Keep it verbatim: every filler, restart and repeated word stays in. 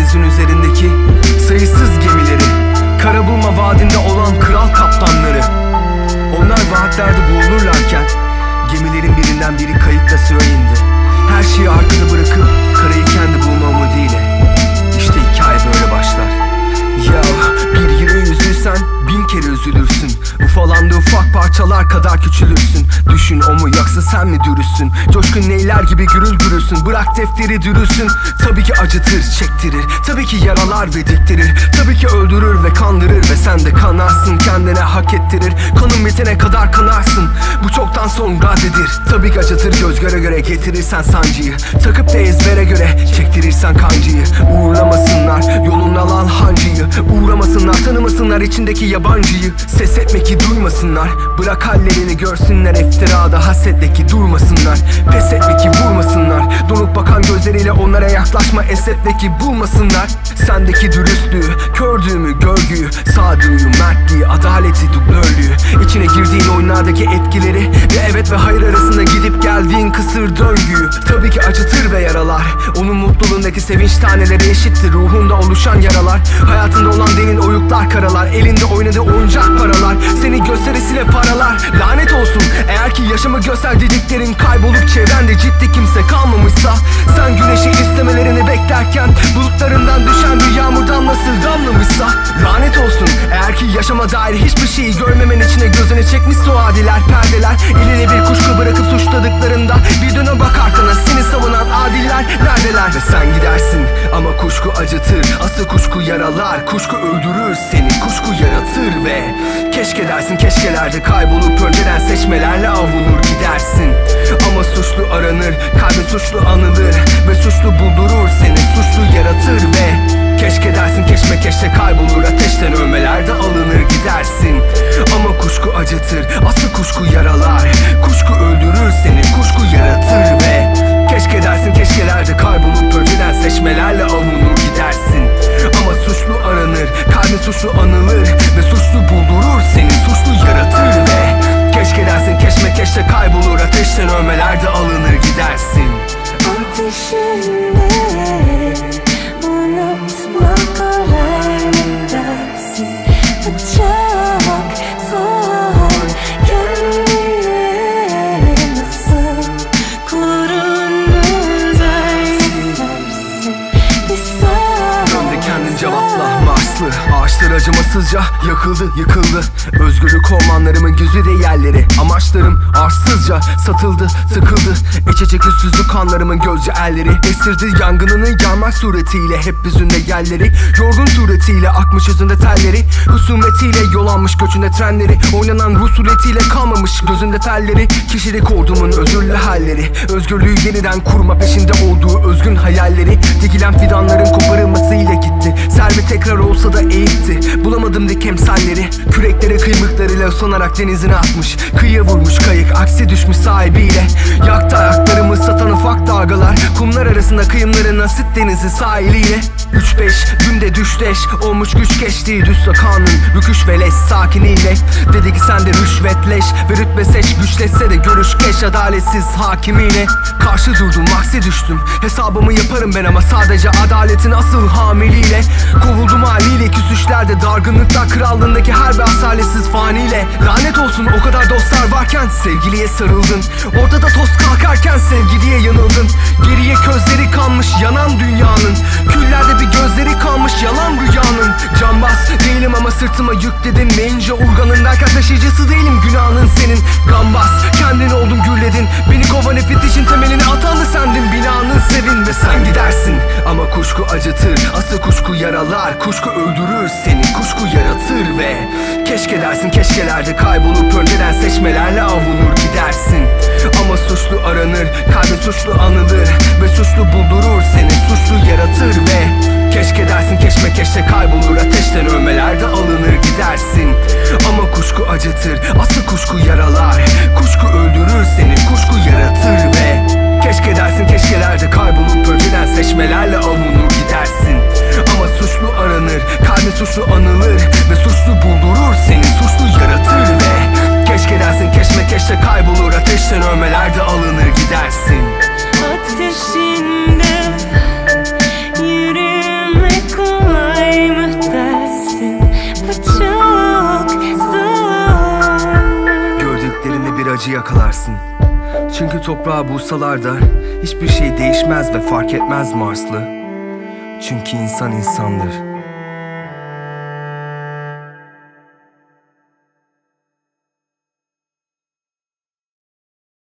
denizin üzerindeki sayısız gemileri, kara bulma vaadinde olan kral kaptanları. Onlar vaatlerde boğulurlarken gemilerin birinden biri kayıkla suya indi. Her şeyi arkada bırakıp karayı kendi bulma umuduyla. İşte hikaye böyle başlar. Ya bir yere üzülsen bin kere üzülürsün. Ufalandığı ufak parçalar kadar küçülürsün. Düşün, o mu yoksa sen mi dürüstsün? Coşkun neyler gibi gürül gürülsün. Bırak defteri dürülsün. Tabii ki acıtır, çektirir. Tabii ki yaralar ve diktirir. Tabii ki öldürür ve kandırır. Ve sen de kanarsın, kendine hak ettirir. Kanın bitene kadar kanarsın. Bu çoktan son gadedir. Tabii ki acıtır, göz göre göre getirirsen sancıyı. Takıp da ezbere göre çektirirsen kancıyı. Uğurlamasınlar yolunu alan hancıyı. Uğramasınlar, tanımasınlar içindeki yabancıyı. Ses etme ki duymasınlar. Bırak hallerini görsünler, iftirada hasetle ki durmasınlar. Pes etme ki vurmasınlar. Donup bakan gözleriyle onlara yaklaşma, esetle ki bulmasınlar. Sendeki dürüstlüğü, kördüğümü, görgüyü, sağduyu, mertliği, adaleti, dublörlüğü, içine girdiğin oyunlardaki etkileri ve evet ve hayır arasında gidip geldiğin kısır döngüyü. Tabii ki acıtır ve yaralar. Onun mutluluğundaki sevinç taneleri eşittir ruhunda oluşan yaralar. Hayatında olan derin oyuklar, karalar, elinde oynadığı oyuncak paralar, senin gösterisiyle paralar. Lanet olsun eğer ki yaşamı göster dediklerin kaybolup çevrende ciddi kimse kalmamışsa. Sen güneşi istemelerini beklerken bulutlarından düşen bir yağmur damlası damlamışsa. Lanet olsun eğer ki yaşama dair hiçbir şeyi görmemen içine gözüne çekmişse o adiler, perdeler. Eline bir kuşku bırakıp suçladıklarında bir dönem bak arkana, seni savunan adiller neredeler? Ve sen gidersin ama kuşku acıtır, asıl kuşku yaralar. Kuşku öldürür seni, kuşku yaratır ve keşke dersin, keşkelerde kaybolup önceden seçmelerle avunur gidersin. Ama suçlu aranır, kalbin suçlu anılır ve suçlu buldurur seni, suçlu yaratır ve keşke dersin, keşme keşte kaybolur, ateşten ölmelerde alınır gidersin. Ama kuşku acıtır, asıl kuşku yaralar. Kuşku öldürür seni, kuşku yaratır ve keşke dersin, keşkelerde kaybolup önceden seçmelerle avunur gidersin. Ama suçlu aranır, kalbin suçlu anılır ve suçlu buldurur seni, suçlu yaratır ve keşke dersin, keşme keşte kaybolur, ateşten ölmelerde alınır gidersin. Ateşinde unutmak kolay mı dersin? Çok zor, kendine nasıl korunur dersin? Dön de kendin cevapla Marslı. Ağaçlar acımasızca yakıldı, yıkıldı. Özgürlük ormanlarımın güzide yerleri. Amaçlarım arsızca satıldı, tıkıldı. İçecek üstsüzlük kanlarımın gözce elleri. Esirdi yangınını yanmak suretiyle hep yüzünde yerleri. Yorgun suretiyle akmış yüzünde telleri. Husumetiyle yol almış göçünde trenleri. Oynanan rusuletiyle kalmamış gözünde telleri. Kişilik ordumun özürlü halleri. Özgürlüğü yeniden kurma peşinde olduğu özgün hayalleri. Dikilen fidanların koparılmasıyla gitti. Servi tekrar olsa da eğitti. Bulamadım dik emsalleri. Kürekleri kıymıklarıyla usanarak denizine atmış. Kıyıya vurmuş kayık, aksi düşmüş sahibiyle. Yaktı ayaklarımı satan ufak dalgalar. Kumlar arasında kıyımların asit denizi sahiliyle. Üç beş günde düşleş olmuş güç geçtiği düz sakanın rüküş ve leş sakiniyle. Dedi ki sen de rüşvetleş ve rütbe seç, güçleşse de görüş geç adaletsiz hakimiyle. Karşı durdum, aksi düştüm, hesabımı yaparım ben ama sadece adaletin asıl hamiliyle. Kovuldum haliyle küsüşlerde, dargınlıklar krallığındaki her bir asaletsiz faniyle. Lanet olsun o kadar dostlar varken sevgiliye sarıldın. Ortada toz kalkarken sevgiliye yanıldın. Geriye közleri kalmış yanan dünyanın. Küllerde bir gözleri kalmış yalan rüyanın. Cambaz değilim ama sırtıma yükledin. Meyince urganındayken taşıyıcısı değilim günahının senin. Gambaz kendin oldun gürledin. Beni kovan fetişin temelini atan da sendin. Binanın sevin ve sen gidersin. Ama kuşku acıtır, asıl kuşku yaralar. Kuşku öldürür seni, kuşku yaratır ve keşke dersin, keşkelerde kaybolup önceden seçmelerle avunur gidersin. Ama suçlu aranır, kalbin suçlu anılır ve suçlu buldurur seni, suçlu yaratır ve keşke dersin, keşme keşte kaybolur, ateşten ölmelerde alınır gidersin. Ama kuşku acıtır, asıl kuşku yaralar. Kuşku öldürür seni, kuşku yaratır ve keşke dersin, keşkelerde kaybolup önceden seçmelerle avunur gidersin. Ama suçlu aranır, kalbin suçlu anılır ve suçlu buldurur seni, suçlu yaratır ve keşke dersin, keşme keşte kaybolur, ateşten ölmelerde alınır gidersin. Ateşinde yürümek yakalarsın. Çünkü toprağı bulsalar da hiçbir şey değişmez ve fark etmez Marslı. Çünkü insan insandır.